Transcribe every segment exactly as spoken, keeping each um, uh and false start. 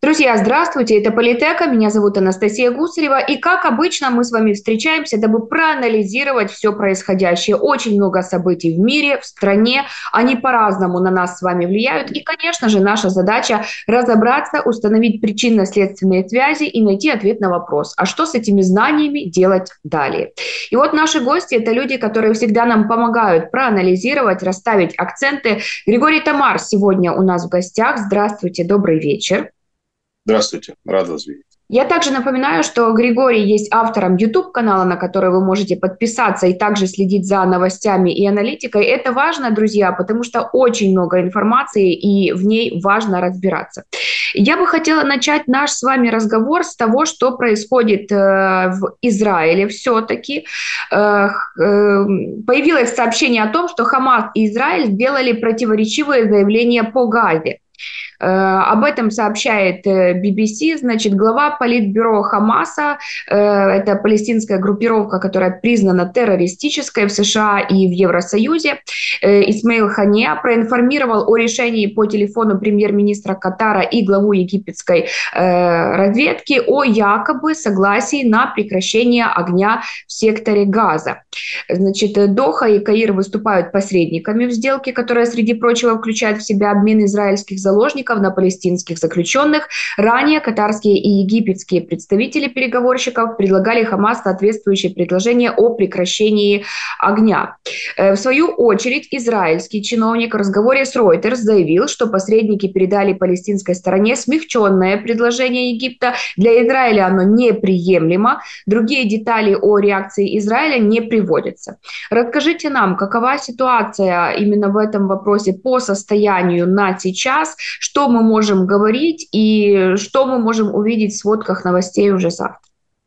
Друзья, здравствуйте, это Политека, меня зовут Анастасия Гусарева, и как обычно мы с вами встречаемся, дабы проанализировать все происходящее. Очень много событий в мире, в стране, они по-разному на нас с вами влияют, и, конечно же, наша задача разобраться, установить причинно-следственные связи и найти ответ на вопрос, а что с этими знаниями делать далее. И вот наши гости – это люди, которые всегда нам помогают проанализировать, расставить акценты. Григорий Тамар сегодня у нас в гостях. Здравствуйте, добрый вечер. Здравствуйте, рад вас видеть. Я также напоминаю, что Григорий есть автором YouTube-канала, на который вы можете подписаться и также следить за новостями и аналитикой. Это важно, друзья, потому что очень много информации, и в ней важно разбираться. Я бы хотела начать наш с вами разговор с того, что происходит э, в Израиле все-таки. Э, э, появилось сообщение о том, что Хамас и Израиль сделали противоречивые заявления по Газе. Об этом сообщает би би си, значит, глава политбюро Хамаса, это палестинская группировка, которая признана террористической в США и в Евросоюзе, Исмаил Хания проинформировал о решении по телефону премьер-министра Катара и главу египетской разведки о якобы согласии на прекращение огня в секторе Газа. Значит, Доха и Каир выступают посредниками в сделке, которая, среди прочего, включает в себя обмен израильских заложников на палестинских заключенных. Ранее катарские и египетские представители переговорщиков предлагали Хамас соответствующее предложение о прекращении огня. В свою очередь, израильский чиновник в разговоре с Reuters заявил, что посредники передали палестинской стороне смягченное предложение Египта. Для Израиля оно неприемлемо. Другие детали о реакции Израиля не приводятся. Расскажите нам, какова ситуация именно в этом вопросе по состоянию на сейчас, что мы можем говорить и что мы можем увидеть в сводках новостей уже завтра?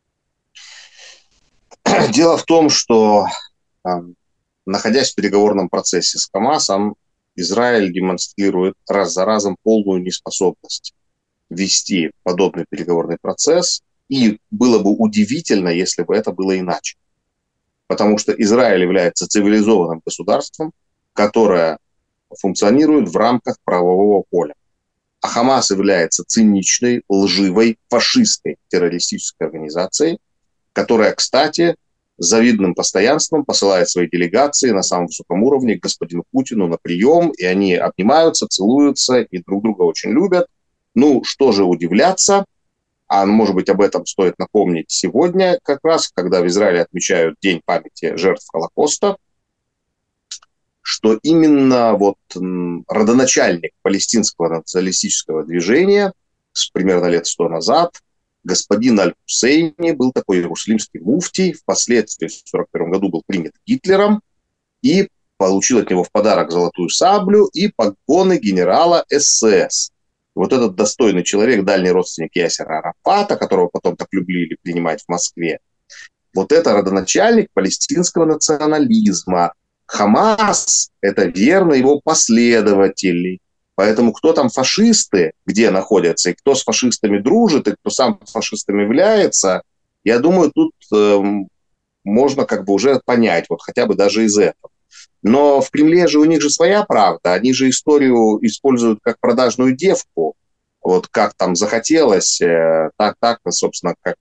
Дело в том, что, находясь в переговорном процессе с Хамасом, Израиль демонстрирует раз за разом полную неспособность вести подобный переговорный процесс, и было бы удивительно, если бы это было иначе. Потому что Израиль является цивилизованным государством, которое функционирует в рамках правового поля. А Хамас является циничной, лживой, фашистской террористической организацией, которая, кстати, с завидным постоянством посылает свои делегации на самом высоком уровне к господину Путину на прием, и они обнимаются, целуются и друг друга очень любят. Ну, что же удивляться? А может быть, об этом стоит напомнить сегодня, как раз, когда в Израиле отмечают День памяти жертв Холокоста, что именно вот родоначальник палестинского националистического движения с примерно лет сто назад, господин Аль-Хусейни, был такой иерусалимский муфтий, впоследствии в тысяча девятьсот сорок первом году был принят Гитлером и получил от него в подарок золотую саблю и погоны генерала эс эс. Вот этот достойный человек, дальний родственник Ясера Арафата, которого потом так любили принимать в Москве, вот это родоначальник палестинского национализма. Хамас – это верно его последователи. Поэтому кто там фашисты, где находятся, и кто с фашистами дружит, и кто сам фашистом является, я думаю, тут э, можно как бы уже понять, вот хотя бы даже из этого. Но в Кремле же у них же своя правда, они же историю используют как продажную девку, вот как там захотелось, э, так, так, собственно, как,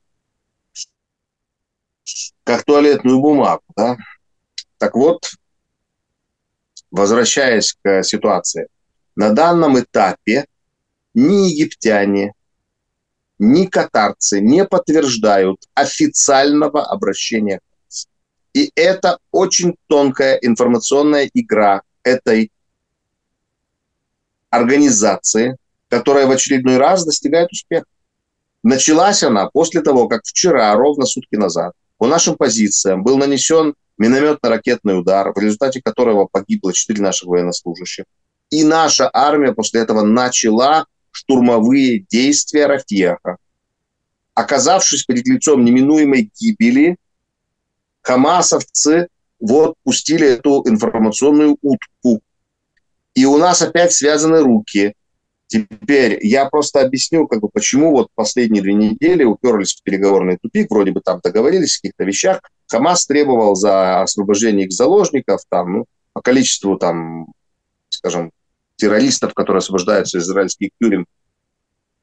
как туалетную бумагу, да. Так вот, возвращаясь к ситуации, на данном этапе ни египтяне, ни катарцы не подтверждают официального обращения. И это очень тонкая информационная игра этой организации, которая в очередной раз достигает успеха. Началась она после того, как вчера, ровно сутки назад, по нашим позициям был нанесен минометно-ракетный удар, в результате которого погибло четыре наших военнослужащих. И наша армия после этого начала штурмовые действия Рафеха. Оказавшись перед лицом неминуемой гибели, хамасовцы вот пустили эту информационную утку. И у нас опять связаны руки. Теперь я просто объясню, как бы, почему вот последние две недели уперлись в переговорный тупик, вроде бы там договорились о каких-то вещах. Хамас требовал за освобождение их заложников, там, ну, по количеству, там, скажем, террористов, которые освобождаются из израильских тюрем,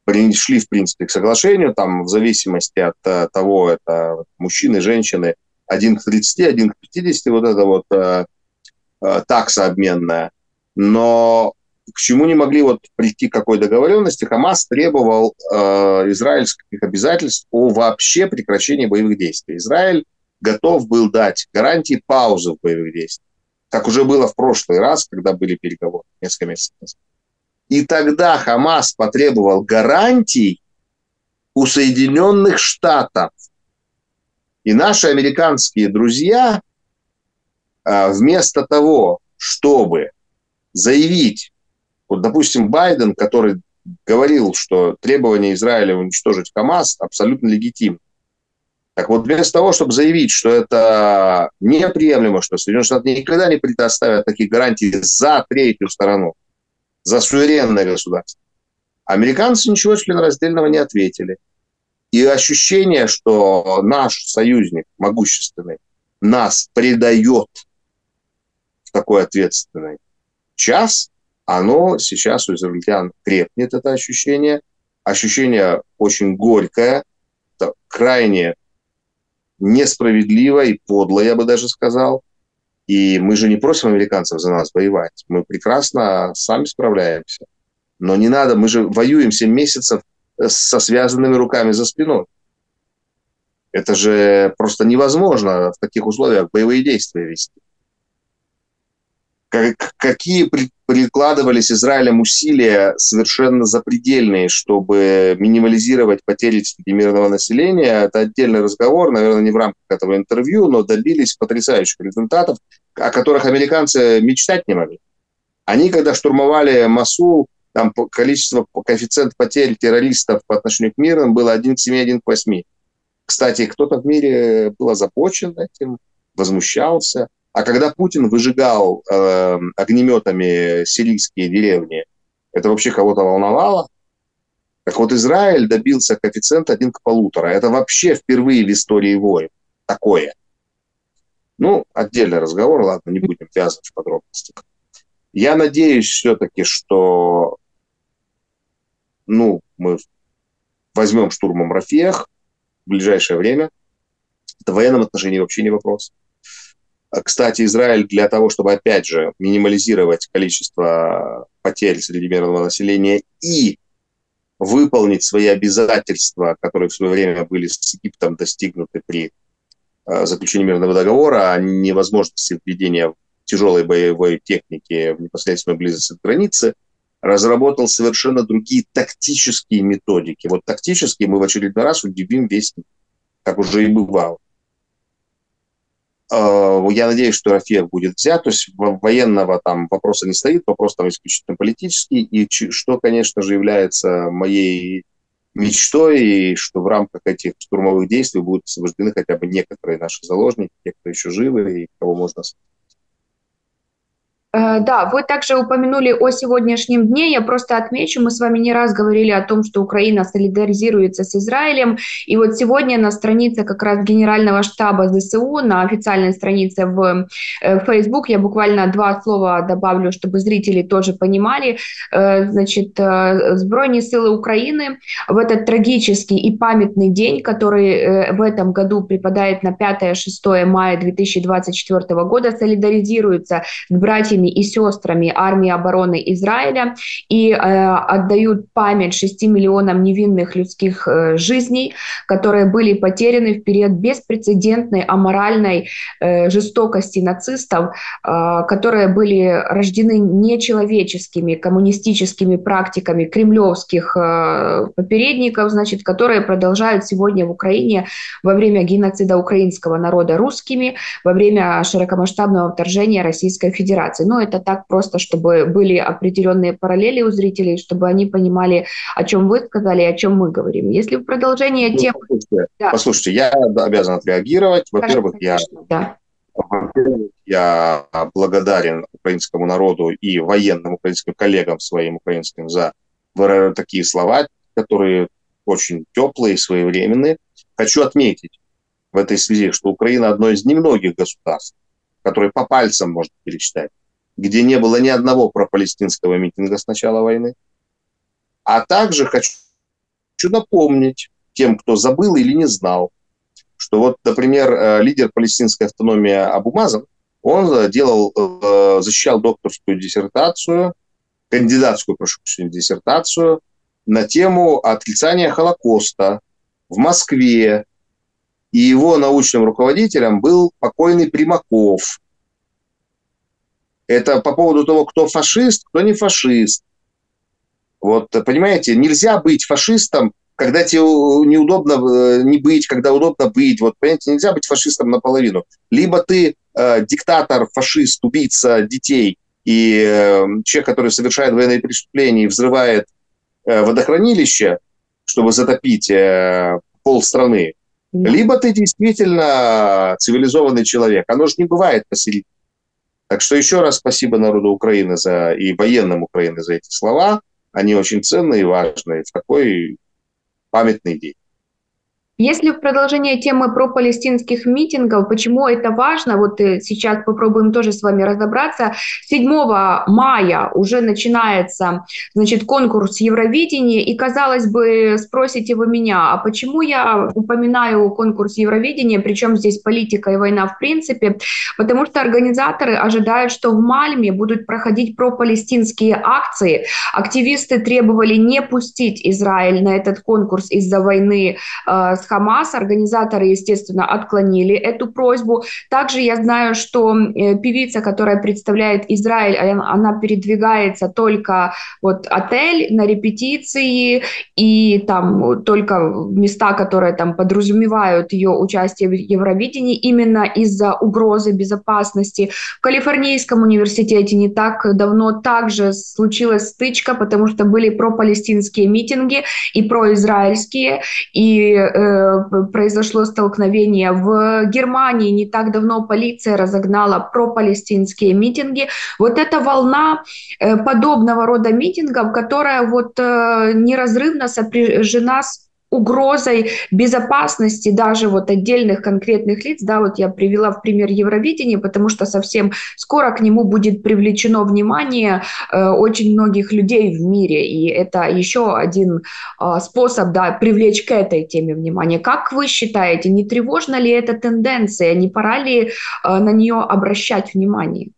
пришли, в принципе, к соглашению, там, в зависимости от uh, того, это мужчины, женщины, один к тридцати, один к пятидесяти, вот это вот uh, uh, такса обменная. Но к чему не могли вот прийти к какой договоренности? Хамас требовал uh, израильских обязательств о вообще прекращении боевых действий. Израиль готов был дать гарантии паузы в боевых действиях, как уже было в прошлый раз, когда были переговоры несколько месяцев назад. И тогда Хамас потребовал гарантий у Соединенных Штатов. И наши американские друзья вместо того, чтобы заявить, вот, допустим, Байден, который говорил, что требование Израиля уничтожить Хамас абсолютно легитимно. Так вот, вместо того, чтобы заявить, что это неприемлемо, что Соединенные Штаты никогда не предоставят таких гарантий за третью сторону, за суверенное государство, американцы ничего членораздельного не ответили. И ощущение, что наш союзник могущественный нас предает в такой ответственный час, оно сейчас у израильтян крепнет, это ощущение. Ощущение очень горькое, крайне несправедливо и подло, я бы даже сказал. И мы же не просим американцев за нас воевать. Мы прекрасно сами справляемся. Но не надо, мы же воюем семь месяцев со связанными руками за спиной. Это же просто невозможно в таких условиях боевые действия вести. Как, какие прикладывались Израилем усилия совершенно запредельные, чтобы минимализировать потери среди мирного населения, это отдельный разговор, наверное, не в рамках этого интервью, но добились потрясающих результатов, о которых американцы мечтать не могли. Они, когда штурмовали Мосул, там количество, коэффициент потерь террористов по отношению к мирным было один к семи, один к восьми. Кстати, кто-то в мире был озабочен этим, возмущался. А когда Путин выжигал э, огнеметами сирийские деревни, это вообще кого-то волновало? Так вот, Израиль добился коэффициента один к полутора. Это вообще впервые в истории войн такое. Ну, отдельный разговор, ладно, не будем ввязывать в подробности. Я надеюсь все-таки, что ну, мы возьмем штурмом Рафиах в ближайшее время. Это в военном отношении вообще не вопрос. Кстати, Израиль для того, чтобы, опять же, минимализировать количество потерь среди мирного населения и выполнить свои обязательства, которые в свое время были с Египтом достигнуты при заключении мирного договора, о невозможности введения тяжелой боевой техники в непосредственной близости к границе, разработал совершенно другие тактические методики. Вот тактические мы в очередной раз удивим весь мир, как уже и бывало. Я надеюсь, что Рафиах будет взят, то есть военного там вопроса не стоит, вопрос там исключительно политический, и что, конечно же, является моей мечтой, и что в рамках этих штурмовых действий будут освобождены хотя бы некоторые наши заложники, те, кто еще живы, и кого можно освободить. Да, вы также упомянули о сегодняшнем дне. Я просто отмечу, мы с вами не раз говорили о том, что Украина солидаризируется с Израилем. И вот сегодня на странице как раз Генерального штаба ЗСУ, на официальной странице в Facebook, я буквально два слова добавлю, чтобы зрители тоже понимали. Значит, Збройные силы Украины в этот трагический и памятный день, который в этом году припадает на пятое-шестое мая две тысячи двадцать четвёртого года, солидаризируются с братьями и сестрами армии обороны Израиля и э, отдают память шести миллионам невинных людских э, жизней, которые были потеряны в период беспрецедентной аморальной э, жестокости нацистов, э, которые были рождены нечеловеческими коммунистическими практиками кремлевских э, попередников, значит, которые продолжают сегодня в Украине во время геноцида украинского народа русскими, во время широкомасштабного вторжения Российской Федерации. Ну, это так просто, чтобы были определенные параллели у зрителей, чтобы они понимали, о чем вы сказали и о чем мы говорим. Если в продолжение ну, темы... Послушайте, да. послушайте, я обязан отреагировать. Во-первых, я, да. я благодарен украинскому народу и военным украинским коллегам своим украинским за такие слова, которые очень теплые и своевременные. Хочу отметить в этой связи, что Украина одно из немногих государств, которые по пальцам можно перечитать, где не было ни одного пропалестинского митинга с начала войны. А также хочу хочу напомнить тем, кто забыл или не знал, что вот, например, лидер палестинской автономии Абу Мазен, он делал, защищал докторскую диссертацию, кандидатскую, прошу прощения, диссертацию на тему отрицания Холокоста в Москве. И его научным руководителем был покойный Примаков. Это по поводу того, кто фашист, кто не фашист. Вот, понимаете, нельзя быть фашистом, когда тебе неудобно не быть, когда удобно быть. Вот, понимаете, нельзя быть фашистом наполовину. Либо ты э, диктатор, фашист, убийца детей и э, человек, который совершает военные преступления и взрывает э, водохранилище, чтобы затопить э, полстраны. Да. Либо ты действительно цивилизованный человек. Оно же не бывает посередине. Так что еще раз спасибо народу Украины за, и военным Украины за эти слова. Они очень ценные и важные в такой памятный день. Если в продолжение темы про палестинских митингов, почему это важно, вот сейчас попробуем тоже с вами разобраться. седьмого мая уже начинается, значит, конкурс Евровидения, и, казалось бы, спросите вы меня, а почему я упоминаю конкурс Евровидения, причем здесь политика и война в принципе, потому что организаторы ожидают, что в Мальме будут проходить пропалестинские акции. Активисты требовали не пустить Израиль на этот конкурс из-за войны э, с Хамас. Организаторы, естественно, отклонили эту просьбу. Также я знаю, что певица, которая представляет Израиль, она передвигается только вот отель на репетиции и там только места, которые там подразумевают ее участие в Евровидении именно из-за угрозы безопасности. В Калифорнийском университете не так давно также случилась стычка, потому что были пропалестинские митинги и произраильские, и э, произошло столкновение. В Германии не так давно полиция разогнала пропалестинские митинги. Вот эта волна э, подобного рода митингов, которая вот э, неразрывно сопряжена с угрозой безопасности даже вот отдельных конкретных лиц. Да, вот я привела в пример Евровидения, потому что совсем скоро к нему будет привлечено внимание э, очень многих людей в мире, и это еще один э, способ, да, привлечь к этой теме внимание. Как вы считаете, не тревожна ли эта тенденция, не пора ли э, на нее обращать внимание?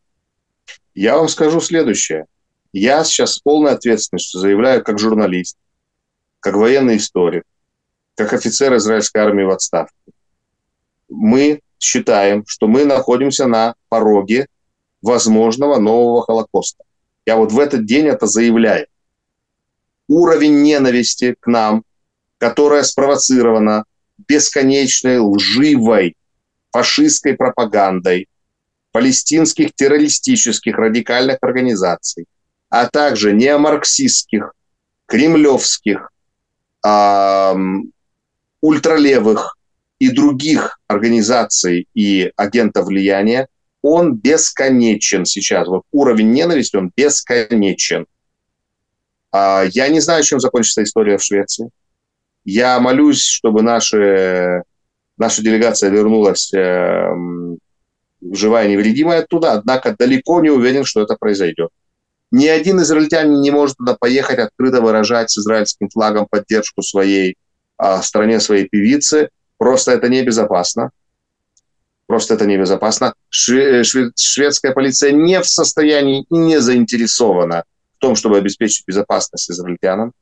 Я вам скажу следующее. Я сейчас с полной ответственностью заявляю как журналист, как военный историк, как офицер израильской армии в отставке. Мы считаем, что мы находимся на пороге возможного нового Холокоста. Я вот в этот день это заявляю. Уровень ненависти к нам, которая спровоцирована бесконечной лживой фашистской пропагандой палестинских террористических радикальных организаций, а также неомарксистских, кремлевских, эм, ультралевых и других организаций и агентов влияния, он бесконечен сейчас. Вот уровень ненависти, он бесконечен. А, я не знаю, чем закончится история в Швеции. Я молюсь, чтобы наши, наша делегация вернулась э, живая и невредимая оттуда, однако далеко не уверен, что это произойдет. Ни один израильтянин не может туда поехать, открыто выражать с израильским флагом поддержку своей а, стране, своей певицы. Просто это небезопасно. Просто это небезопасно. Шве- шве- шведская полиция не в состоянии и не заинтересована в том, чтобы обеспечить безопасность израильтянам.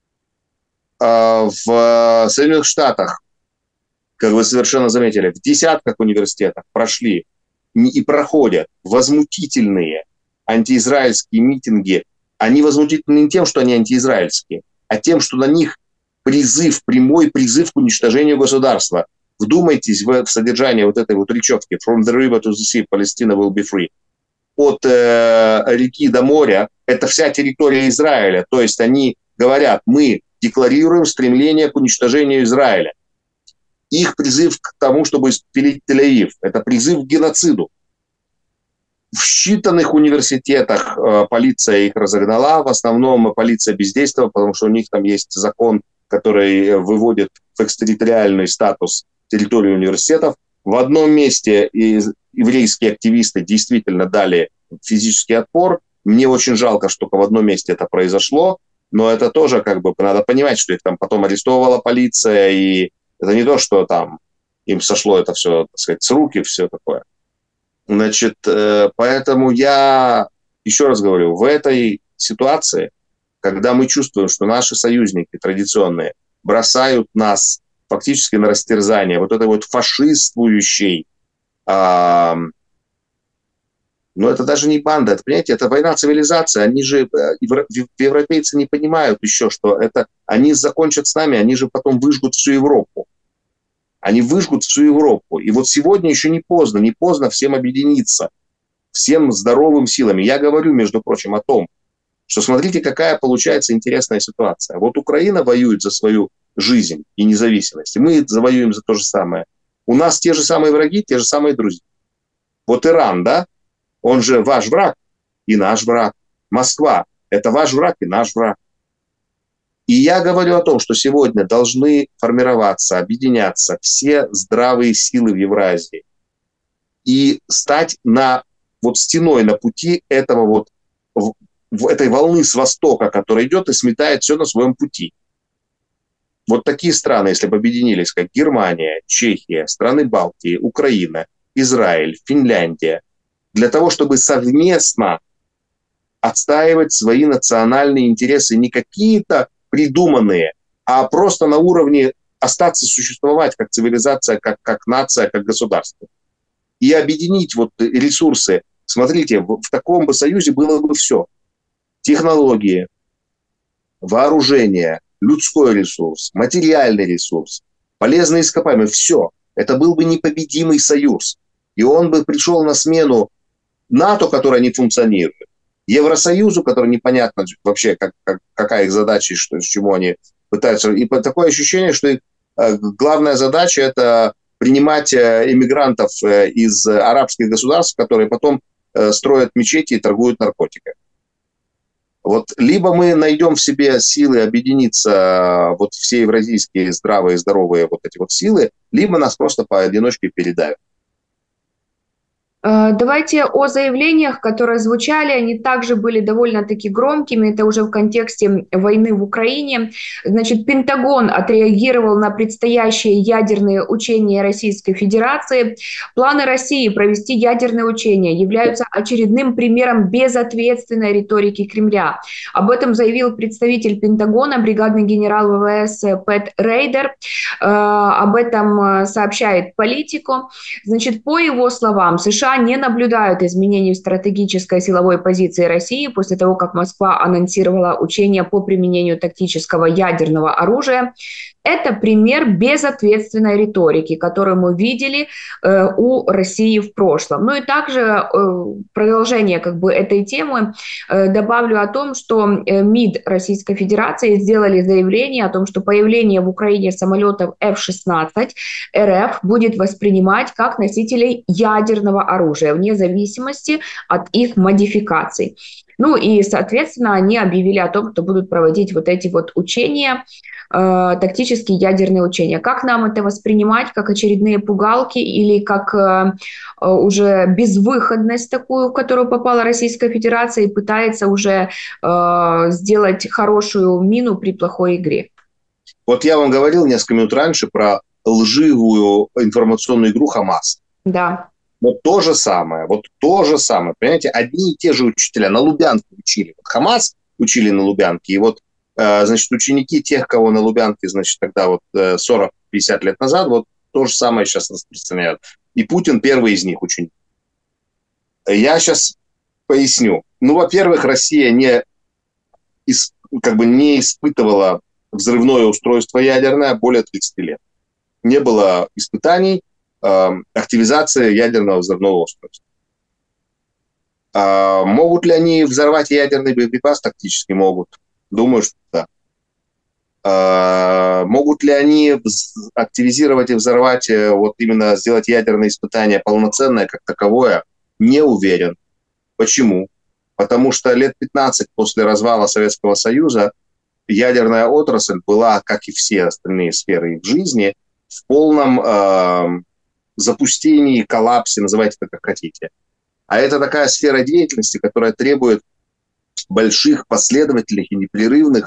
А, в Соединенных Штатах, как вы совершенно заметили, в десятках университетах прошли и проходят возмутительные антиизраильские митинги. Они возмутительны не тем, что они антиизраильские, а тем, что на них призыв, прямой призыв к уничтожению государства. Вдумайтесь в, в содержание вот этой вот речевки «From the river to the sea, Palestine will be free». От э, реки до моря – это вся территория Израиля. То есть они говорят, мы декларируем стремление к уничтожению Израиля. Их призыв к тому, чтобы испепелить Тель-Авив – это призыв к геноциду. В считанных университетах э, полиция их разогнала, в основном полиция бездействовала, потому что у них там есть закон, который выводит в экстерриториальный статус территорию университетов. В одном месте еврейские активисты действительно дали физический отпор. Мне очень жалко, что только в одном месте это произошло. Но это тоже как бы надо понимать, что их там потом арестовывала полиция, и это не то, что там им сошло это все, так сказать, с руки, все такое. Значит, э, поэтому я еще раз говорю, в этой ситуации, когда мы чувствуем, что наши союзники традиционные бросают нас фактически на растерзание вот этой вот фашистующей, а, но это даже не банда, это, понимаете, это война цивилизации. Они же, европейцы не понимают еще, что это они закончат с нами, они же потом выжгут всю Европу. Они выжгут всю Европу. И вот сегодня еще не поздно, не поздно всем объединиться, всем здоровым силами. Я говорю, между прочим, о том, что смотрите, какая получается интересная ситуация. Вот Украина воюет за свою жизнь и независимость, и мы завоюем за то же самое. У нас те же самые враги, те же самые друзья. Вот Иран, да, он же ваш враг и наш враг. Москва – это ваш враг и наш враг. И я говорю о том, что сегодня должны формироваться, объединяться все здравые силы в Евразии и стать на, вот стеной на пути этого вот, в, в этой волны с востока, которая идет и сметает все на своем пути. Вот такие страны, если бы объединились, как Германия, Чехия, страны Балтии, Украина, Израиль, Финляндия, для того, чтобы совместно отстаивать свои национальные интересы, не какие-то придуманные, а просто на уровне остаться существовать как цивилизация, как, как нация, как государство. И объединить вот ресурсы. Смотрите, в, в таком бы союзе было бы все. Технологии, вооружение, людской ресурс, материальный ресурс, полезные ископаемые, все. Это был бы непобедимый союз. И он бы пришел на смену НАТО, которое не функционирует, Евросоюзу, который непонятно вообще, как, как, какая их задача и что, с чему они пытаются. И такое ощущение, что их э, главная задача – это принимать э, иммигрантов э, из арабских государств, которые потом э, строят мечети и торгуют наркотиками. Вот либо мы найдем в себе силы объединиться, вот все евразийские здравые, здоровые вот эти вот силы, либо нас просто поодиночке передавят. Давайте о заявлениях, которые звучали, они также были довольно-таки громкими, это уже в контексте войны в Украине. Значит, Пентагон отреагировал на предстоящие ядерные учения Российской Федерации. Планы России провести ядерные учения являются очередным примером безответственной риторики Кремля. Об этом заявил представитель Пентагона, бригадный генерал ВВС Пэт Рейдер. Об этом сообщает Политико. Значит, по его словам, США не наблюдают изменений в стратегической силовой позиции России после того, как Москва анонсировала учения по применению тактического ядерного оружия. Это пример безответственной риторики, которую мы видели э, у России в прошлом. Ну и также э, продолжение как бы этой темы э, добавлю о том, что э, МИД Российской Федерации сделали заявление о том, что появление в Украине самолетов эф шестнадцать РФ будет воспринимать как носителей ядерного оружия вне зависимости от их модификаций. Ну и, соответственно, они объявили о том, что будут проводить вот эти вот учения, э, тактические ядерные учения. Как нам это воспринимать? Как очередные пугалки или как э, уже безвыходность такую, в которую попала Российская Федерация и пытается уже э, сделать хорошую мину при плохой игре? Вот я вам говорил несколько минут раньше про лживую информационную игру Хамас. Да. Вот то же самое, вот то же самое, понимаете, одни и те же учителя на Лубянке учили, вот Хамас учили на Лубянке, и вот, э, значит, ученики тех, кого на Лубянке, значит, тогда вот э, сорок-пятьдесят лет назад, вот то же самое сейчас распространяют. И Путин первый из них ученик. Я сейчас поясню. Ну, во-первых, Россия не, как бы не испытывала взрывное устройство ядерное более тридцати лет. Не было испытаний активизации ядерного взрывного устройства. А могут ли они взорвать ядерный боеприпас? Тактически могут. Думаю, что да. А могут ли они активизировать и взорвать, вот именно сделать ядерное испытание полноценное, как таковое? Не уверен. Почему? Потому что лет пятнадцать после развала Советского Союза ядерная отрасль была, как и все остальные сферы их жизни, в полном э, запустении, коллапсе, называйте это как хотите. А это такая сфера деятельности, которая требует больших, последовательных и непрерывных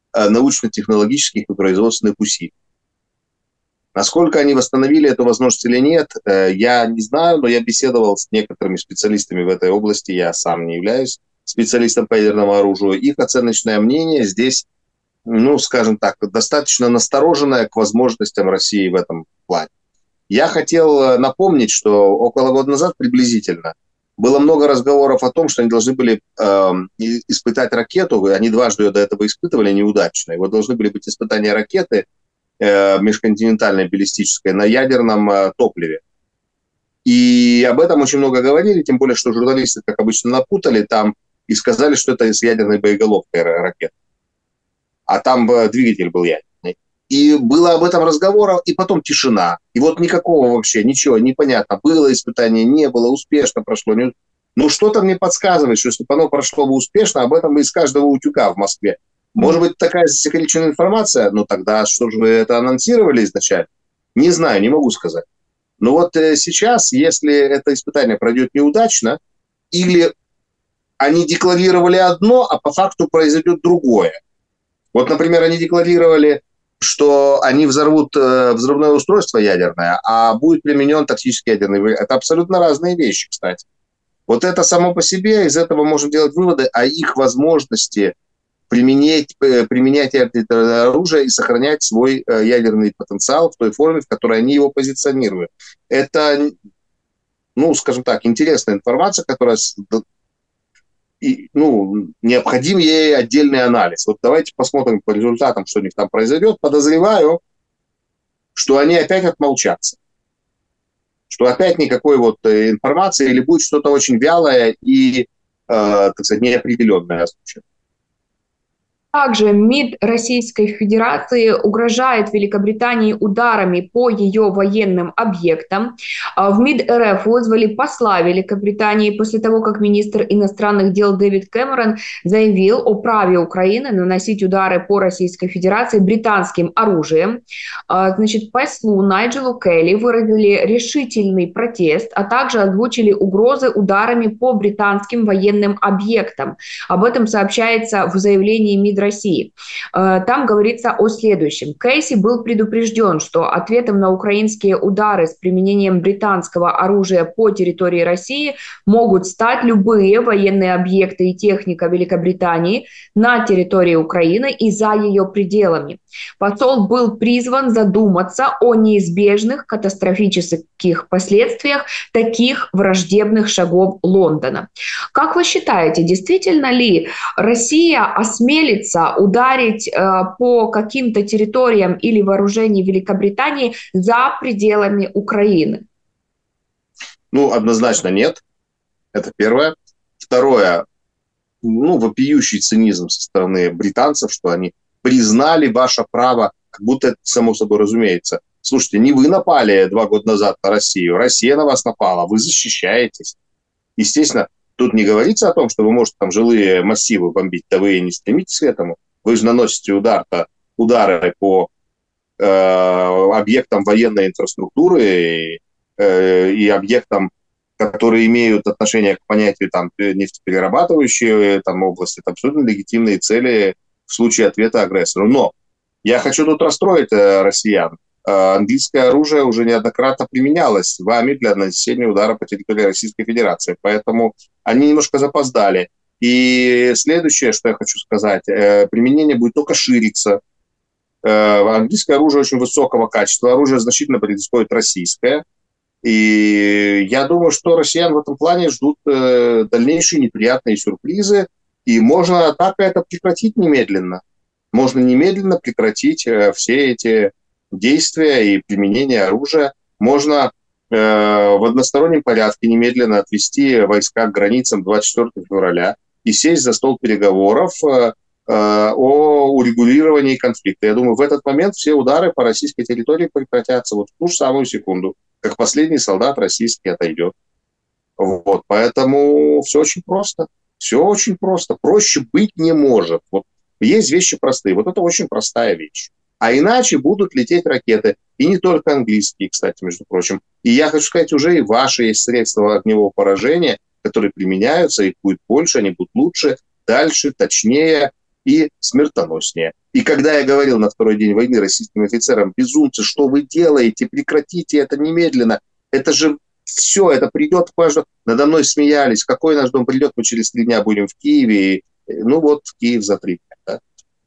научно-технологических и производственных усилий. Насколько они восстановили эту возможность или нет, я не знаю, но я беседовал с некоторыми специалистами в этой области, я сам не являюсь специалистом по ядерному оружию. Их оценочное мнение здесь, ну, скажем так, достаточно настороженное к возможностям России в этом плане. Я хотел напомнить, что около года назад приблизительно было много разговоров о том, что они должны были э, испытать ракету, они дважды ее до этого испытывали неудачно, и вот должны были быть испытания ракеты э, межконтинентальной баллистической на ядерном э, топливе. И об этом очень много говорили, тем более, что журналисты, как обычно, напутали там и сказали, что это с ядерной боеголовкой ракеты. А там э, двигатель был ядерный. И было об этом разговора, и потом тишина. И вот никакого вообще, ничего, непонятно. Было испытание, не было, успешно прошло. Не... Ну, что-то мне подсказывает, что если бы оно прошло бы успешно, об этом бы из каждого утюга в Москве. Может быть, такая засекреченная информация? Ну, тогда что же вы это анонсировали изначально? Не знаю, не могу сказать. Но вот э, сейчас, если это испытание пройдет неудачно, или они декларировали одно, а по факту произойдет другое. Вот, например, они декларировали, что они взорвут э, взрывное устройство ядерное, а будет применен тактический ядерный. Это абсолютно разные вещи, кстати. Вот это само по себе, из этого можно делать выводы о их возможности применять, э, применять ядерное оружие и сохранять свой э, ядерный потенциал в той форме, в которой они его позиционируют. Это, ну, скажем так, интересная информация, которая... И, ну, необходим ей отдельный анализ. Вот давайте посмотрим по результатам, что у них там произойдет. Подозреваю, что они опять отмолчатся. Что опять никакой вот информации или будет что-то очень вялое и, э, так сказать, неопределенное озвучено. Также МИД Российской Федерации угрожает Великобритании ударами по ее военным объектам. В МИД РФ вызвали посла Великобритании после того, как министр иностранных дел Дэвид Кэмерон заявил о праве Украины наносить удары по Российской Федерации британским оружием. Значит, послу Найджелу Келли выразили решительный протест, а также озвучили угрозы ударами по британским военным объектам. Об этом сообщается в заявлении МИД России. Там говорится о следующем. Кейси был предупрежден, что ответом на украинские удары с применением британского оружия по территории России могут стать любые военные объекты и техника Великобритании на территории Украины и за ее пределами. Посол был призван задуматься о неизбежных катастрофических последствиях таких враждебных шагов Лондона. Как вы считаете, действительно ли Россия осмелится ударить э, по каким-то территориям или вооружениям Великобритании за пределами Украины? Ну, однозначно нет. Это первое. Второе. Ну, вопиющий цинизм со стороны британцев, что они признали ваше право, как будто это само собой разумеется. Слушайте, не вы напали два года назад на Россию, Россия на вас напала, вы защищаетесь. Естественно, тут не говорится о том, что вы можете там жилые массивы бомбить, да вы и не стремитесь к этому. Вы же наносите удар-то, удары по э, объектам военной инфраструктуры и, э, и объектам, которые имеют отношение к понятию там, нефтеперерабатывающей там, области. Это абсолютно легитимные цели в случае ответа агрессору. Но я хочу тут расстроить э, россиян. Э, английское оружие уже неоднократно применялось вами для нанесения удара по территории Российской Федерации. Поэтому они немножко запоздали. И следующее, что я хочу сказать, э, применение будет только шириться. Э, английское оружие очень высокого качества, оружие значительно превосходит российское. И я думаю, что россиян в этом плане ждут э, дальнейшие неприятные сюрпризы. И можно так это прекратить немедленно. Можно немедленно прекратить э, все эти действия и применение оружия. Можно э, в одностороннем порядке немедленно отвести войска к границам двадцать четвёртого февраля и сесть за стол переговоров э, э, о урегулировании конфликта. Я думаю, в этот момент все удары по российской территории прекратятся вот в ту же самую секунду, как последний солдат российский отойдет. Вот, поэтому все очень просто. Все очень просто. Проще быть не может. Вот есть вещи простые. Вот это очень простая вещь. А иначе будут лететь ракеты. И не только английские, кстати, между прочим. И я хочу сказать, уже и ваши есть средства огневого поражения, которые применяются, их будет больше, они будут лучше, дальше, точнее. И и смертоноснее. И когда я говорил на второй день войны российским офицерам: безумцы, что вы делаете, прекратите это немедленно, это же все, это придет к каждому. Надо мной смеялись: какой наш дом придет, мы через три дня будем в Киеве. И, ну вот, Киев за три дня. Да?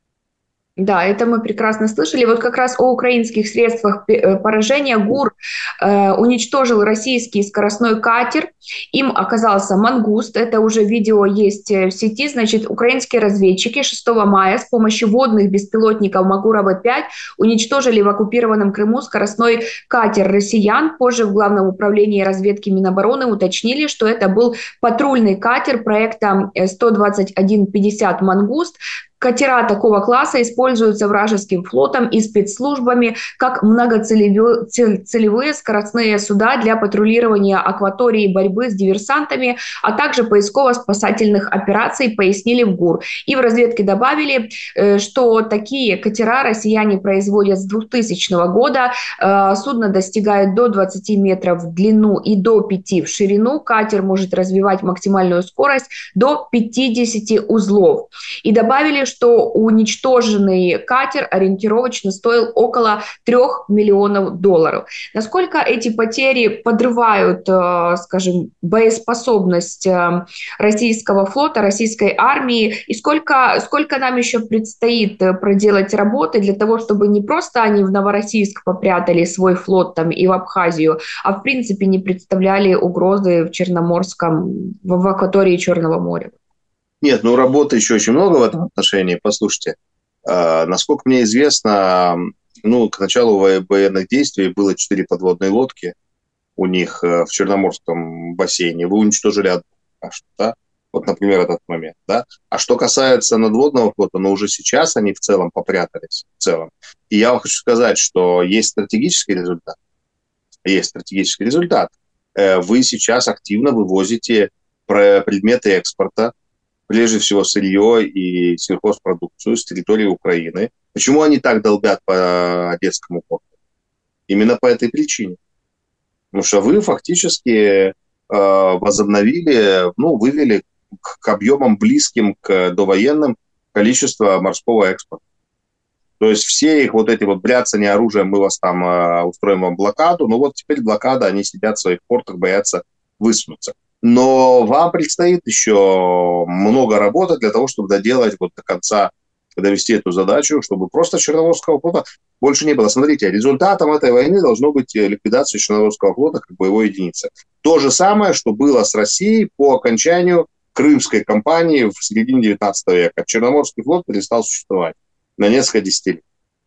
Да, это мы прекрасно слышали. Вот как раз о украинских средствах поражения. ГУР э, уничтожил российский скоростной катер. Им оказался «Мангуст». Это уже видео есть в сети. Значит, украинские разведчики шестого мая с помощью водных беспилотников Магурова пять уничтожили в оккупированном Крыму скоростной катер россиян. Позже в Главном управлении разведки Минобороны уточнили, что это был патрульный катер проекта сто двадцать один пятьдесят «Мангуст». Катера такого класса используются вражеским флотом и спецслужбами как многоцелевые скоростные суда для патрулирования акватории и борьбы с диверсантами, а также поисково-спасательных операций, пояснили в ГУР. И в разведке добавили, что такие катера россияне производят с двухтысячного года. Судно достигает до двадцати метров в длину и до пяти в ширину. Катер может развивать максимальную скорость до пятидесяти узлов. И добавили, что уничтоженный катер ориентировочно стоил около трех миллионов долларов. Насколько эти потери подрывают, скажем, боеспособность российского флота, российской армии, и сколько, сколько нам еще предстоит проделать работы для того, чтобы не просто они в Новороссийск попрятали свой флот там и в Абхазию, а в принципе не представляли угрозы в Черноморском, в, в акватории Черного моря? Нет, ну работы еще очень много в этом отношении. Послушайте, э, насколько мне известно, ну, к началу военных действий было четыре подводные лодки у них э, в Черноморском бассейне. Вы уничтожили одну, да? Вот, например, этот момент, да? А что касается надводного флота, ну, уже сейчас они в целом попрятались, в целом. И я вам хочу сказать, что есть стратегический результат. Есть стратегический результат. Э, вы сейчас активно вывозите предметы экспорта, прежде всего сырье и сельхозпродукцию с территории Украины. Почему они так долбят по Одесскому порту? Именно по этой причине. Потому что вы фактически э, возобновили, ну, вывели к, к объемам близким к довоенным количество морского экспорта. То есть все их вот эти вот бряцания оружием: мы вас там э, устроим вам блокаду, ну вот теперь блокада, они сидят в своих портах, боятся высунуться. Но вам предстоит еще много работы для того, чтобы доделать вот до конца, довести эту задачу, чтобы просто Черноморского флота больше не было. Смотрите, результатом этой войны должно быть ликвидация Черноморского флота как боевой единицы. То же самое, что было с Россией по окончанию Крымской кампании в середине девятнадцатого века. Черноморский флот перестал существовать на несколько десятилетий.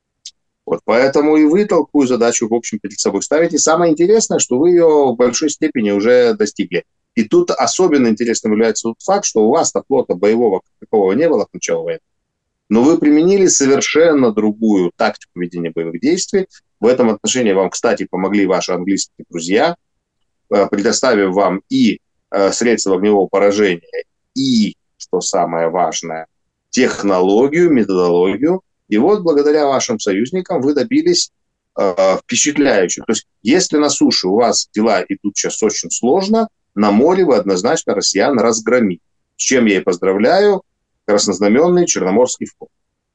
Вот поэтому и вы такую задачу, в общем, перед собой ставите. Самое интересное, что вы ее в большой степени уже достигли. И тут особенно интересным является тот факт, что у вас-то флота боевого такого не было к началу войны. Но вы применили совершенно другую тактику ведения боевых действий. В этом отношении вам, кстати, помогли ваши английские друзья, предоставив вам и средства огневого поражения, и, что самое важное, технологию, методологию. И вот благодаря вашим союзникам вы добились э, впечатляющих. То есть если на суше у вас дела идут сейчас очень сложно, на море вы однозначно россиян разгромите. С чем я и поздравляю краснознаменный Черноморский флот.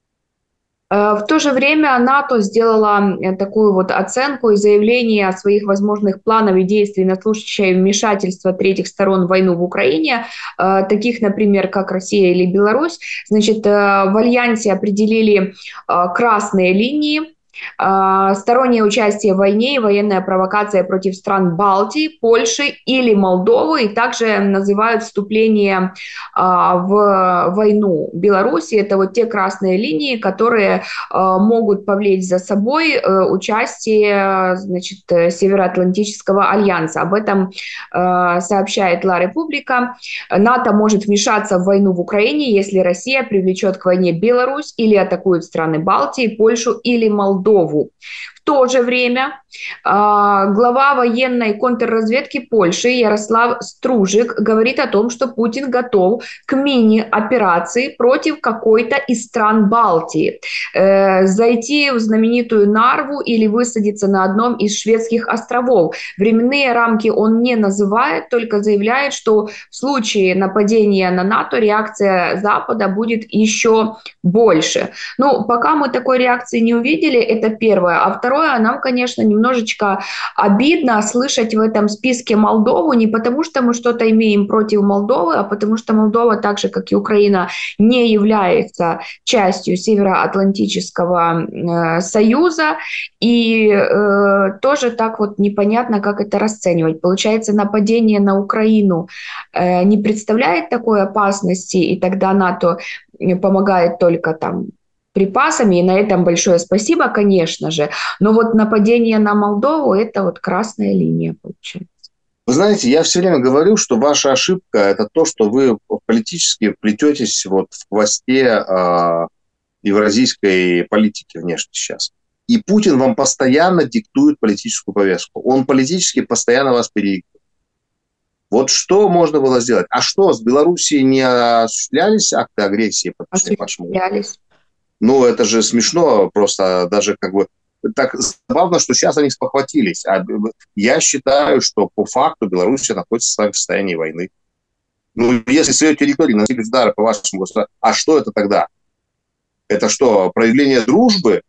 В то же время НАТО сделала такую вот оценку и заявление о своих возможных планах и действий на случай вмешательства третьих сторон в войну в Украине, таких, например, как Россия или Беларусь. Значит, в альянсе определили красные линии: стороннее участие в войне и военная провокация против стран Балтии, Польши или Молдовы, и также называют вступление в войну Беларуси. Это вот те красные линии, которые могут повлечь за собой участие, значит, Североатлантического альянса. Об этом сообщает Ла Република. НАТО может вмешаться в войну в Украине, если Россия привлечет к войне Беларусь или атакует страны Балтии, Польшу или Молдову. В то же время а, глава военной контрразведки Польши Ярослав Стружик говорит о том, что Путин готов к мини-операции против какой-то из стран Балтии. Э, зайти в знаменитую Нарву или высадиться на одном из шведских островов. Временные рамки он не называет, только заявляет, что в случае нападения на НАТО реакция Запада будет еще больше. Ну, пока мы такой реакции не увидели, это первое. А второе, нам, конечно, немножечко обидно слышать в этом списке Молдову, не потому что мы что-то имеем против Молдовы, а потому что Молдова, так же, как и Украина, не является частью Североатлантического э, союза. И э, тоже так вот непонятно, как это расценивать. Получается, нападение на Украину э, не представляет такой опасности, и тогда НАТО помогает только там припасами, и на этом большое спасибо, конечно же. Но вот нападение на Молдову – это вот красная линия, получается. Вы знаете, я все время говорю, что ваша ошибка – это то, что вы политически плететесь вот в хвосте э, евразийской политики внешней сейчас. И Путин вам постоянно диктует политическую повестку. Он политически постоянно вас переигрывает. Вот что можно было сделать? А что, с Белоруссией не осуществлялись акты агрессии? Осуществлялись. Ну, это же смешно, просто даже как бы так забавно, что сейчас они спохватились. А я считаю, что по факту Белоруссия находится с вами в состоянии войны. Ну, если с ее территории наносились удары по вашему государству, а что это тогда? Это что, проявление дружбы?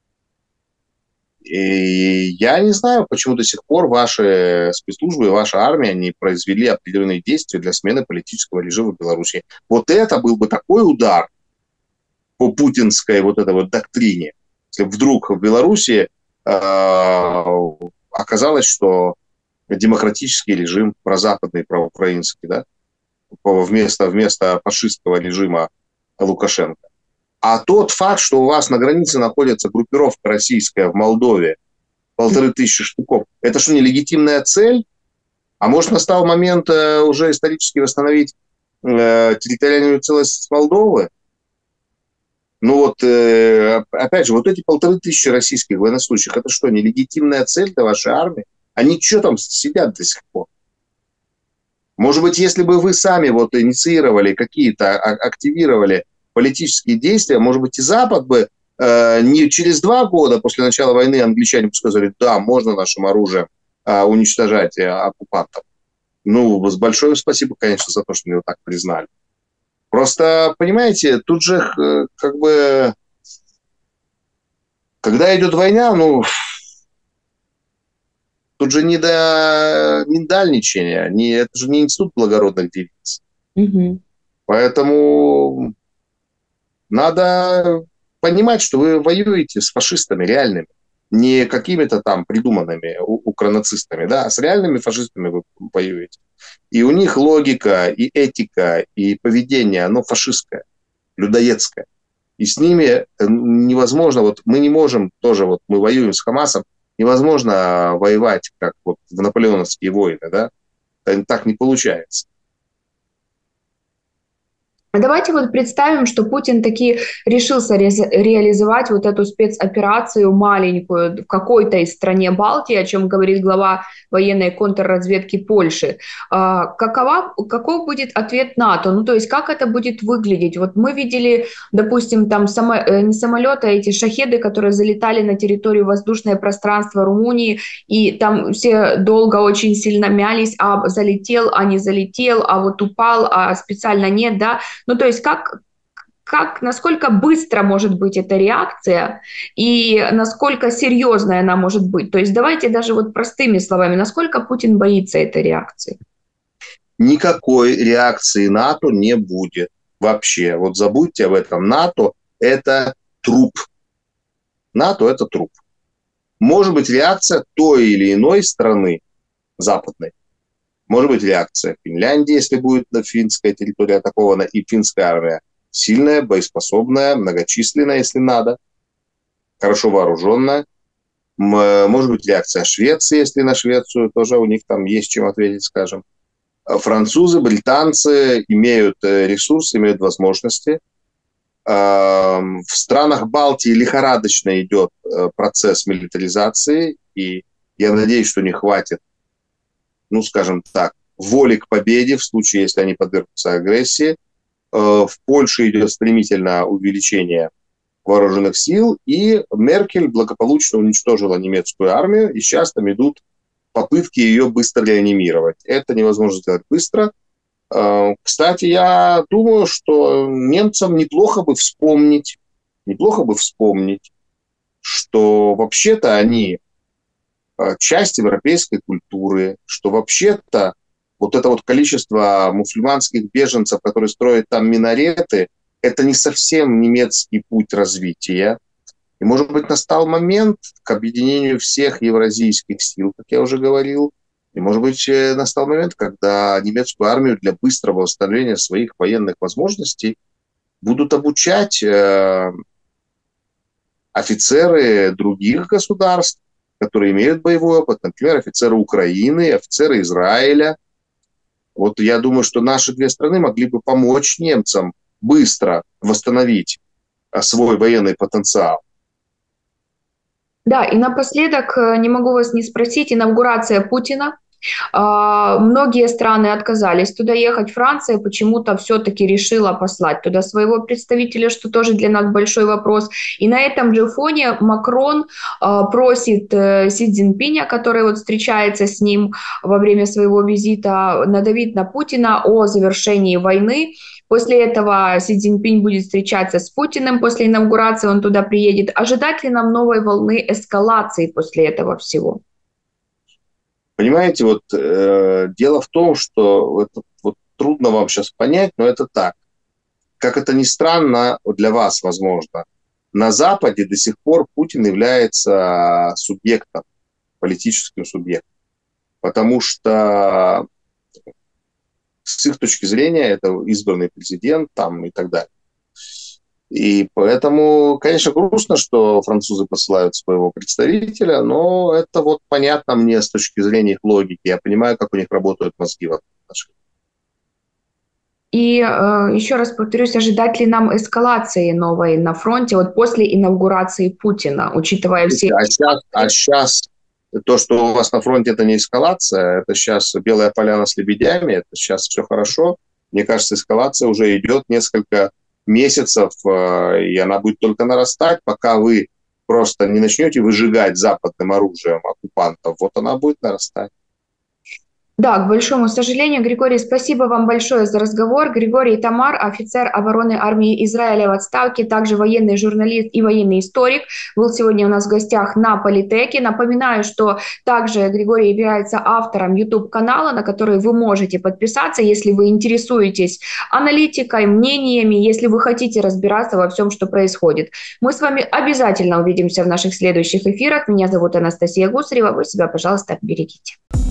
И я не знаю, почему до сих пор ваши спецслужбы и ваша армия не произвели определенные действия для смены политического режима в Беларуси. Вот это был бы такой удар по путинской вот этой вот доктрине. Если вдруг в Беларуси э, оказалось, что демократический режим, прозападный, проукраинский, да, вместо, вместо фашистского режима Лукашенко. А тот факт, что у вас на границе находится группировка российская в Молдове, полторы тысячи штуков, это что, не легитимная цель? А может, настал момент э, уже исторически восстановить э, территориальную целостность Молдовы? Ну вот, э, опять же, вот эти полторы тысячи российских военнослужащих, это что, нелегитимная цель для вашей армии? Они что там сидят до сих пор? Может быть, если бы вы сами вот инициировали какие-то, активировали политические действия, может быть, и Запад бы э, не через два года после начала войны англичане бы сказали, да, можно нашим оружием э, уничтожать э, оккупантов. Ну, большое спасибо, конечно, за то, что его так признали. Просто, понимаете, тут же э, как бы, когда идет война, ну, тут же не до миндальничания, не, это же не институт благородных девиц. Угу. Поэтому надо понимать, что вы воюете с фашистами реальными, не какими-то там придуманными укронацистами, да, а с реальными фашистами вы воюете. И у них логика, и этика, и поведение, оно фашистское, людоедское. И с ними невозможно, вот мы не можем тоже, вот мы воюем с Хамасом, невозможно воевать, как вот в наполеоновские войны, да, так не получается. Давайте вот представим, что Путин таки решился ре- реализовать вот эту спецоперацию маленькую в какой-то из стране Балтии, о чем говорит глава военной контрразведки Польши. А, какова, каков будет ответ НАТО? Ну, то есть как это будет выглядеть? Вот мы видели, допустим, там само, не самолеты, а эти шахеды, которые залетали на территорию воздушное пространство Румынии, и там все долго очень сильно мялись, а залетел, а не залетел, а вот упал, а специально нет, да? Ну, то есть как, как, насколько быстро может быть эта реакция и насколько серьезная она может быть? То есть давайте даже вот простыми словами, насколько Путин боится этой реакции? Никакой реакции НАТО не будет вообще. Вот забудьте об этом. НАТО – это труп. НАТО – это труп. Может быть реакция той или иной страны западной. Может быть реакция Финляндии, если будет финская территория атакована, и финская армия сильная, боеспособная, многочисленная, если надо, хорошо вооруженная. Может быть реакция Швеции, если на Швецию тоже у них там есть чем ответить, скажем. Французы, британцы имеют ресурсы, имеют возможности. В странах Балтии лихорадочно идет процесс милитаризации, и я надеюсь, что не хватит, ну, скажем так, воли к победе в случае, если они подвергнутся агрессии. В Польше идет стремительное увеличение вооруженных сил, и Меркель благополучно уничтожила немецкую армию, и сейчас там идут попытки ее быстро реанимировать. Это невозможно сделать быстро. Кстати, я думаю, что немцам неплохо бы вспомнить, неплохо бы вспомнить, что вообще-то они часть европейской культуры, что вообще-то вот это вот количество мусульманских беженцев, которые строят там минареты, это не совсем немецкий путь развития. И, может быть, настал момент к объединению всех евразийских сил, как я уже говорил. И, может быть, настал момент, когда немецкую армию для быстрого восстановления своих военных возможностей будут обучать э, офицеры других государств, которые имеют боевой опыт, например, офицеры Украины, офицеры Израиля. Вот я думаю, что наши две страны могли бы помочь немцам быстро восстановить свой военный потенциал. Да, и напоследок, не могу вас не спросить, инаугурация Путина. Многие страны отказались туда ехать. Франция почему-то все-таки решила послать туда своего представителя, что тоже для нас большой вопрос. И на этом же фоне Макрон просит Си Цзиньпиня, который вот встречается с ним во время своего визита, надавить на Путина о завершении войны. После этого Си Цзиньпинь будет встречаться с Путиным, после инаугурации он туда приедет. Ожидать ли нам новой волны эскалации после этого всего? Понимаете, вот э, дело в том, что это, вот, трудно вам сейчас понять, но это так. Как это ни странно для вас, возможно, на Западе до сих пор Путин является субъектом, политическим субъектом. Потому что с их точки зрения это избранный президент там, и так далее. И поэтому, конечно, грустно, что французы посылают своего представителя, но это вот понятно мне с точки зрения их логики. Я понимаю, как у них работают мозги в этом отношении. И э, еще раз повторюсь, ожидать ли нам эскалации новой на фронте вот после инаугурации Путина, учитывая все... А сейчас, а сейчас то, что у вас на фронте, это не эскалация, это сейчас белая поляна с лебедями, это сейчас все хорошо. Мне кажется, эскалация уже идет несколько месяцев, и она будет только нарастать, пока вы просто не начнете выжигать западным оружием оккупантов. Вот она будет нарастать. Да, к большому сожалению. Григорий, спасибо вам большое за разговор. Григорий Тамар, офицер обороны армии Израиля в отставке, также военный журналист и военный историк, был сегодня у нас в гостях на Политеке. Напоминаю, что также Григорий является автором YouTube-канала, на который вы можете подписаться, если вы интересуетесь аналитикой, мнениями, если вы хотите разбираться во всем, что происходит. Мы с вами обязательно увидимся в наших следующих эфирах. Меня зовут Анастасия Гусарева. Вы себя, пожалуйста, берегите.